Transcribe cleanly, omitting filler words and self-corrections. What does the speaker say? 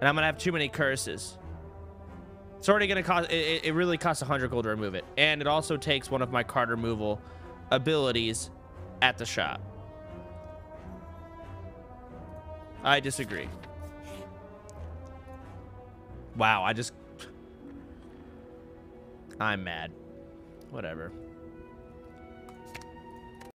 And I'm gonna have too many curses. It's already gonna cost, it really costs 100 gold to remove it. And it also takes one of my card removal abilities at the shop. I disagree. Wow, I'm mad. Whatever.